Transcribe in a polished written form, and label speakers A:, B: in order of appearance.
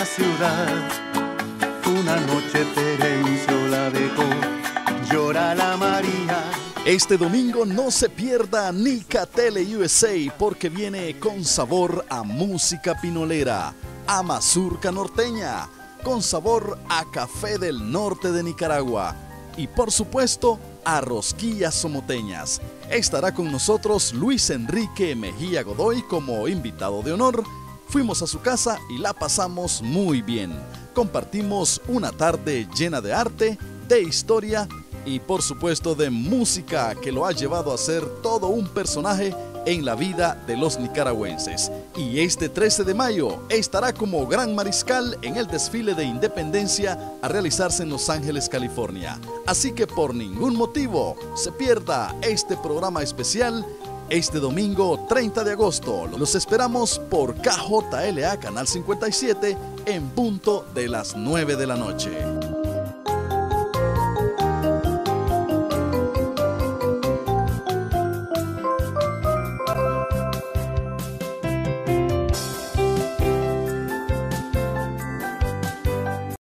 A: ciudad. Una noche Terencio la dejó, llora la María.
B: Este domingo no se pierda Nicatele USA porque viene con sabor a música pinolera, a mazurca norteña, con sabor a café del norte de Nicaragua y por supuesto a rosquillas somoteñas. Estará con nosotros Luis Enrique Mejía Godoy como invitado de honor. Fuimos a su casa y la pasamos muy bien. Compartimos una tarde llena de arte, de historia y por supuesto de música que lo ha llevado a ser todo un personaje en la vida de los nicaragüenses. Y este 13 de mayo estará como gran mariscal en el desfile de independencia a realizarse en Los Ángeles, California. Así que por ningún motivo se pierda este programa especial este domingo 30 de agosto. Los esperamos por KJLA Canal 57 en punto de las 9 de la noche.